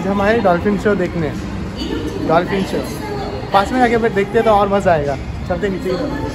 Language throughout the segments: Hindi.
आज हम आए डॉल्फिन शो देखने। डॉल्फिन शो पास में जाके देखते तो और मज़ा आएगा। चलते नीचे ही।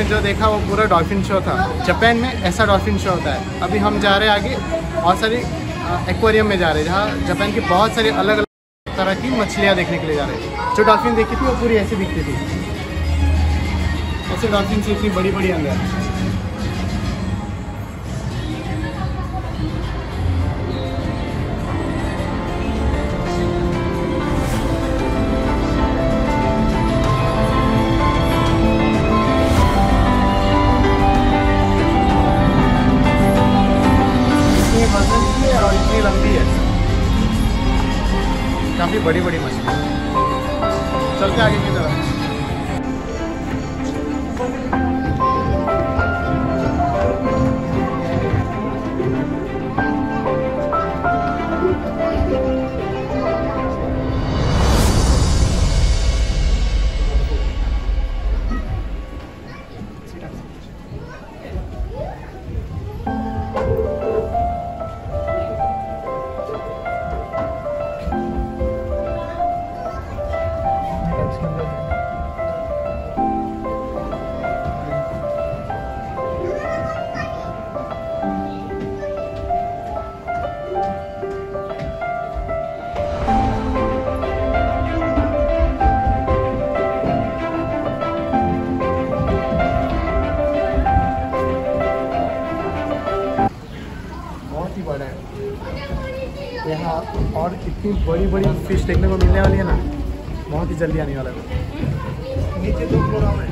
जो देखा वो पूरा डॉल्फिन शो था। जापान में ऐसा डॉल्फिन शो होता है। अभी हम जा रहे हैं आगे, बहुत सारी एक्वेरियम में जा रहे हैं, जहाँ जापान की बहुत सारी अलग अलग तरह की मछलियाँ देखने के लिए जा रहे हैं। जो डॉल्फिन देखी थी वो पूरी ऐसी दिखती थी, ऐसे डॉल्फिन से इतनी बड़ी बड़ी अंदर। और इतनी लंबी है, काफ़ी बड़ी बड़ी मछली। चलते आगे की तरफ। यहाँ और इतनी बड़ी बड़ी फिश देखने को मिलने वाली है ना, बहुत ही जल्दी आने वाला है। नीचे 2 फ्लोर है।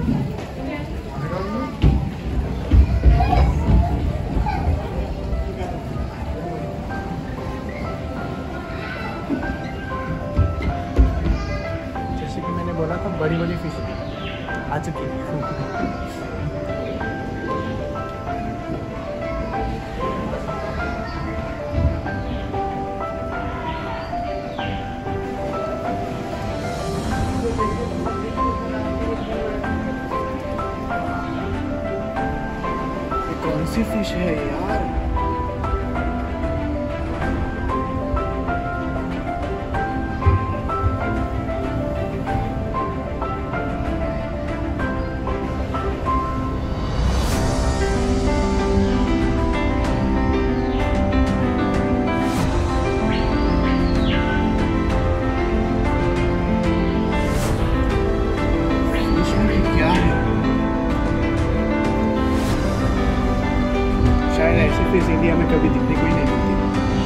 जैसे कि मैंने बोला था, बड़ी बड़ी फिश आ चुकी है। कौन सी फिश है यार? ऐसी फिश इंडिया में कभी दिखने को ही नहीं मिलती।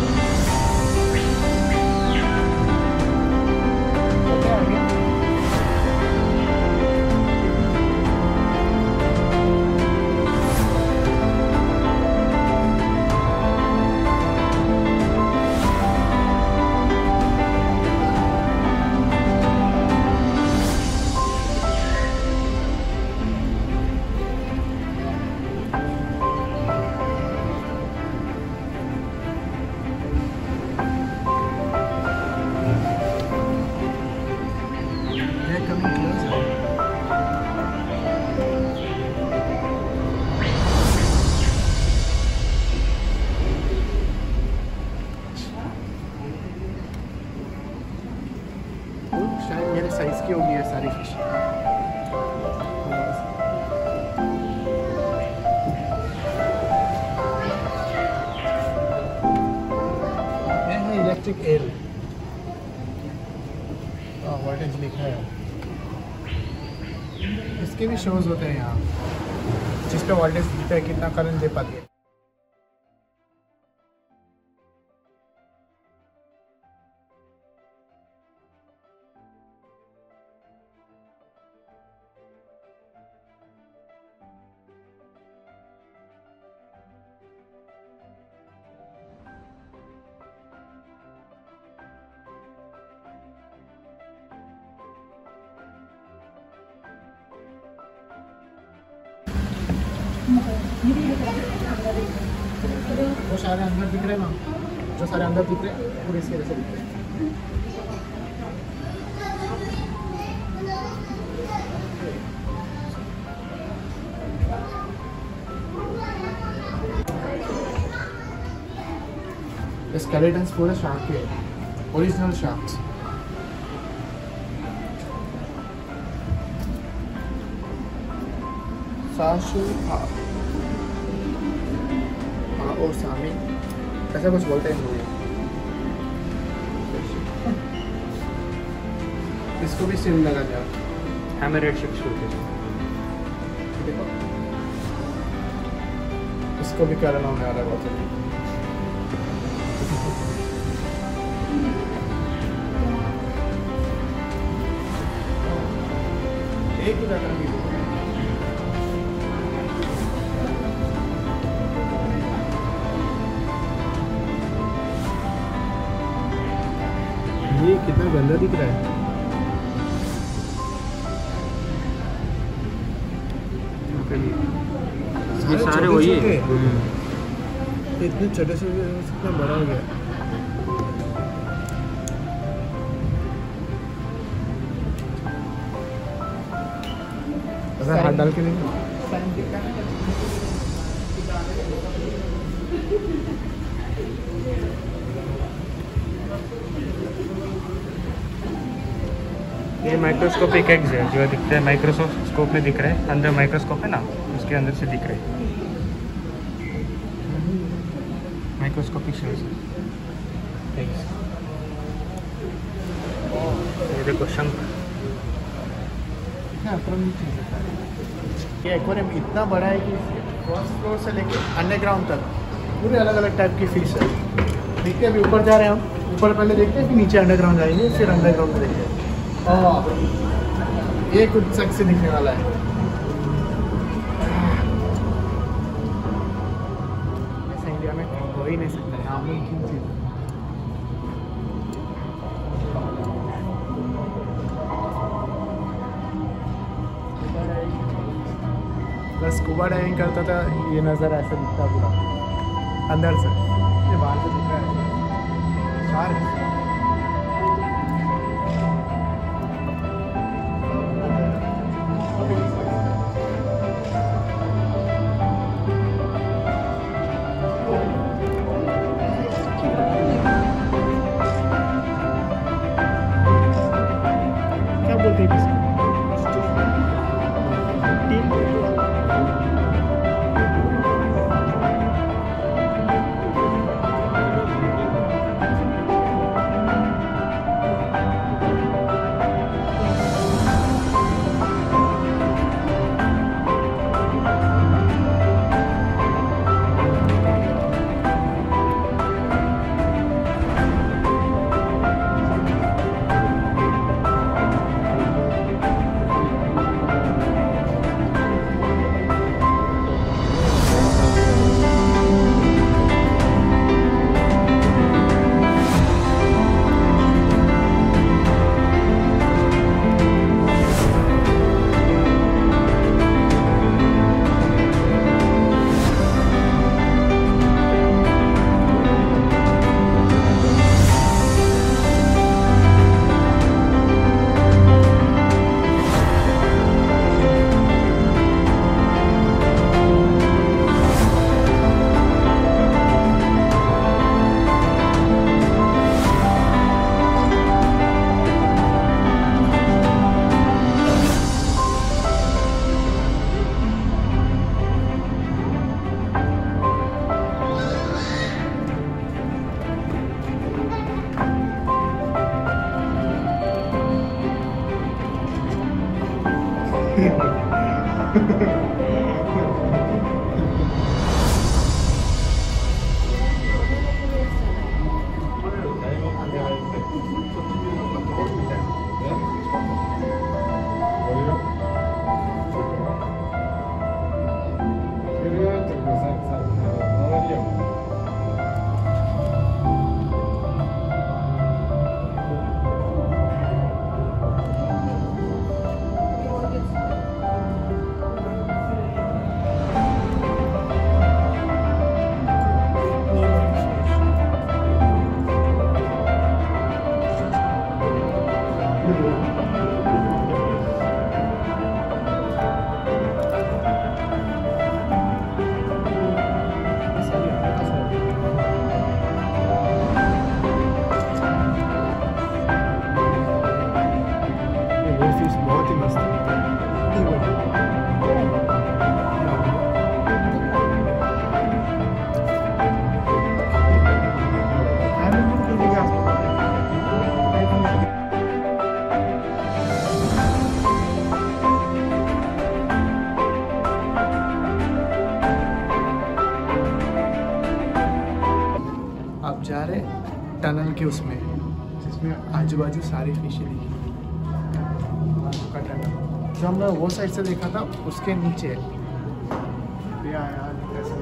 शायद मेरे साइज की होगी ये सारी फिश। ये है इलेक्ट्रिक एल, वोल्टेज लिखा है। इसके भी शोज होते हैं यहाँ, जिस पे वोल्टेज दिखता है, कितना करंट दे पाती है। वो सारे अंदर दिख रहे हैं ना, जो सारे अंदर दिख रहे हैं पूरे इसके जैसे दिख रहे हैं। स्केलेटन्स पूरे शार्क के ओरिजिनल शार्क्स। साशु हाँ ओ सामी ऐसा कुछ बोलते हैं लोग। इसको भी सिम लगा दिया। हैमर रेड शिप्स बोलते हैं। देखो इसको भी क्या होने वाला है बहुत जल्दी। एक जगह भी ये कितना गंदा दिख रहा है। ये सारे वही है। इतने छोटे से कितना बड़ा हो गया। हाथ डाल के नहीं ये माइक्रोस्कोपिक एग्स है जो दिखते हैं माइक्रोस्कोप में दिख रहे हैं। अंदर माइक्रोस्कोप है ना, उसके अंदर से दिख रहे हैं माइक्रोस्कोपिक शेल्स। ये देखो शंख। ये एक्वेरियम इतना बड़ा है कि फर्स्ट फ्लोर से लेके अंडरग्राउंड तक पूरे अलग अलग टाइप की फिश है। देखते हैं अभी ऊपर जा रहे हैं हम। ऊपर पहले देखते हैं फिर नीचे अंडरग्राउंड जाएंगे, फिर अंडरग्राउंड में देखते हैं। ये कुछ सक से दिखने वाला है। ऐसा इंडिया में हो ही नहीं सकता, नामुमकिन चीज़। बस स्कूबा डाइविंग करता था, ये नज़र ऐसा दिखता पूरा अंदर से। ये बाहर से दिख रहा है शार्क। क्या बोलते हैं इसको? बहुत ही मस्त है। के उसमें, जिसमें आजू बाजू सारी फिशें दिखी। जो हम लोग वो साइड से देखा था उसके नीचे यार कैसे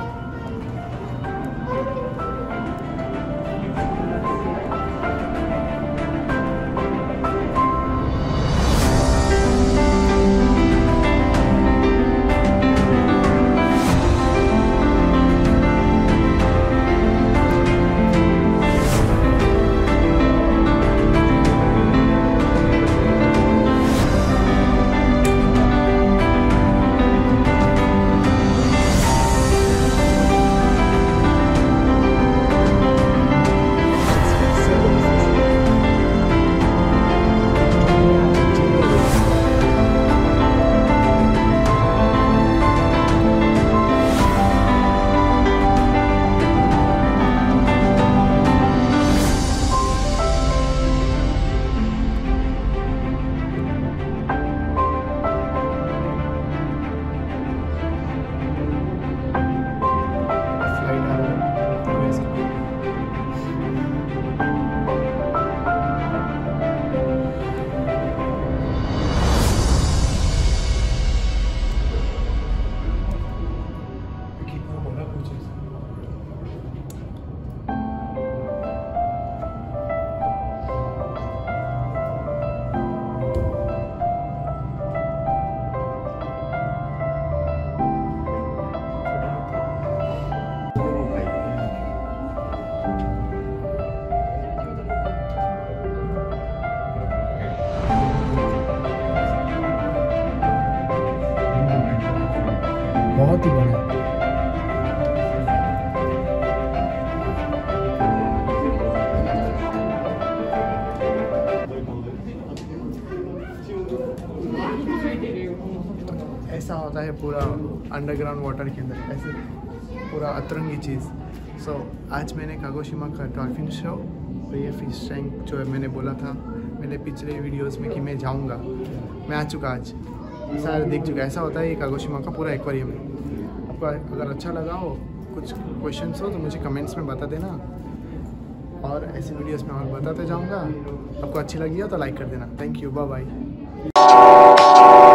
बहुत ही बड़ा। ऐसा होता है पूरा अंडरग्राउंड वाटर के अंदर, ऐसे पूरा अतरंगी चीज़। सो आज मैंने कागोशिमा का डॉल्फिन शो और ये फिश टैंक जो है मैंने बोला था मैंने पिछले वीडियोस में कि मैं जाऊंगा, मैं आ चुका आज, सारे देख चुका। ऐसा होता है ये कागोशिमा का पूरा एक्वेरियम है। आपको अगर अच्छा लगा हो, कुछ क्वेश्चंस हो तो मुझे कमेंट्स में बता देना, और ऐसी वीडियोस में और बताते जाऊंगा। आपको अच्छी लगी हो तो लाइक कर देना। Thank you, bye bye.